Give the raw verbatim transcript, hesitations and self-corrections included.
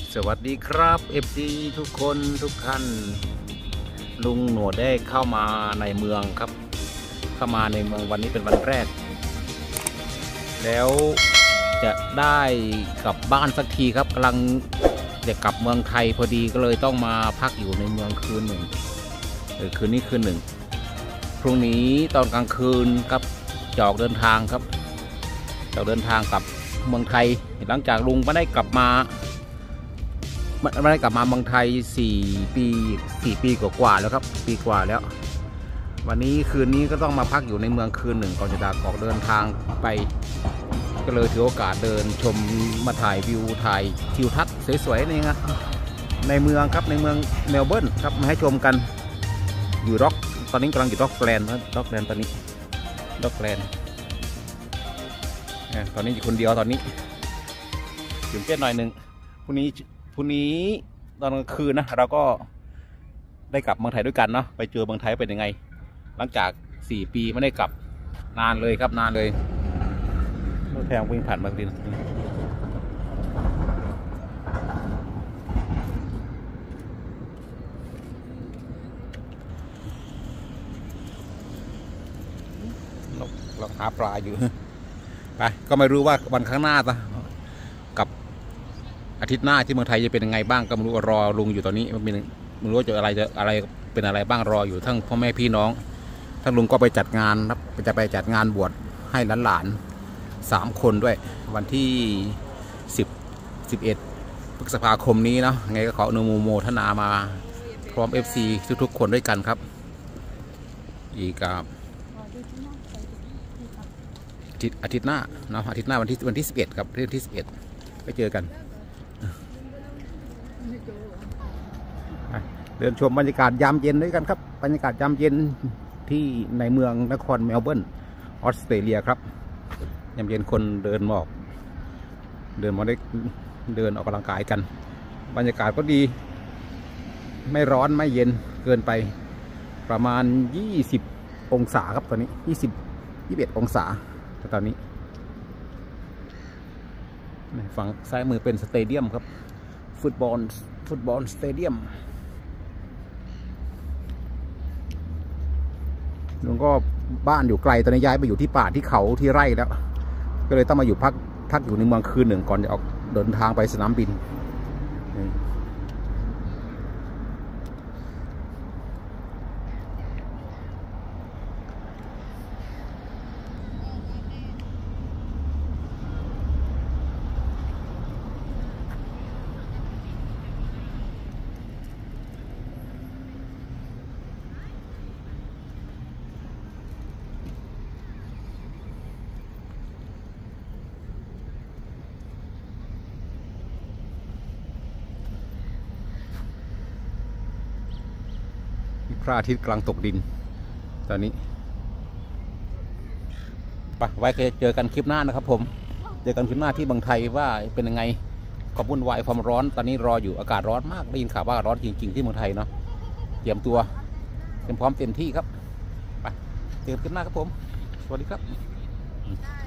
สวัสดีครับเอฟซีทุกคนทุกท่านลุงหนวดได้เข้ามาในเมืองครับเข้ามาในเมืองวันนี้เป็นวันแรกแล้วจะได้กลับบ้านสักทีครับกำลังจะกลับเมืองไทยพอดีก็เลยต้องมาพักอยู่ในเมืองคืนหนึ่งเออคืนนี้คืนหนึ่งพรุ่งนี้ตอนกลางคืนครับจะออกเดินทางครับจะออกเดินทางกลับเมืองไทยหลังจากลุงไม่ได้กลับมาไม่ได้กลับมาเมืองไทยสี่ปีสี่ปีกว่าๆแล้วครับปีกว่าแล้ววันนี้คืนนี้ก็ต้องมาพักอยู่ในเมืองคืนหนึ่งก่อนจะออกเดินทางไปก็เลยถือโอกาสเดินชมมาถ่ายวิวถ่ายทิวทัศน์สวยๆนี่ครับในเมืองครับในเมืองเมลเบิร์นครับมาให้ชมกันอยู่ร็อกตอนนี้กำลังอยู่ร็อกแลนด์นะร็อกแลนด์ตอนนี้ร็อกแลนด์ตอนนี้อยู่คนเดียวตอนนี้ตื่นเต้นหน่อยหนึ่งพรุ่งนี้พรุ่งนี้ตอนกลางคืนนะเราก็ได้กลับเมืองไทยด้วยกันเนาะไปเจอเมืองไทยเป็นยังไงหลังจากสี่ปีไม่ได้กลับนานเลยครับนานเลยรถแทงวิ่งผ่านบางดินเราหาปลาอยู่ไปก็ไม่รู้ว่าวันข้างหน้าจะกับอาทิตย์หน้าที่เมืองไทยจะเป็นยังไงบ้างก็ไม่รู้รอลุงอยู่ตอนนี้มันเป็นไม่รู้จะอะไรจะอะไรเป็นอะไรบ้างรออยู่ทั้งพ่อแม่พี่น้องทั้งลุงก็ไปจัดงานครับจะไปจัดงานบวชให้หลานๆสามคนด้วยวันที่สิบสิบเอ็ดพฤษภาคมนี้เนาะไงก็ขออนุโมทนามาพร้อม เอฟ ซี ทุกๆคนด้วยกันครับอีกกับอาทิตย์หน้าเนาะอาทิตย์หน้าวันที่วันที่สิบเอ็ดครับวันที่สิบเอ็ดไปเจอกันเดินชมบรรยากาศยามเย็นด้วยกันครับบรรยากาศยามเย็นที่ในเมืองนครเมลเบิร์นออสเตรเลียครับยามเย็นคนเดินหมอกเดินมาได้เดินออกกำลังกายกันบรรยากาศก็ดีไม่ร้อนไม่เย็นเกินไปประมาณยี่สิบองศาครับตอนนี้ยี่สิบ ยี่สิบเอ็ดองศาตอนนี้ฝั่งซ้ายมือเป็นสเตเดียมครับฟุตบอลฟุตบอลสเตเดียมลุงก็บ้านอยู่ไกลตอนนี้ย้ายไปอยู่ที่ป่าที่เขาที่ไร่แล้วก็เลยต้องมาอยู่พักพักอยู่ในเมืองคืนหนึ่งก่อนจะออกเดินทางไปสนามบินพระอาทิตย์กลางตกดินตอนนี้ไปไว้เจอกันคลิปหน้านะครับผมเจอกันคลิปหน้าที่เมืองไทยว่าเป็นยังไงความวุ่นวายความร้อนตอนนี้รออยู่อากาศร้อนมากได้ยินข่าวว่าร้อนจริงๆที่เมืองไทยเนาะเตรียมตัวเตรียมพร้อมเต็มที่ครับไปเจอกันคลิปหน้าครับผมสวัสดีครับ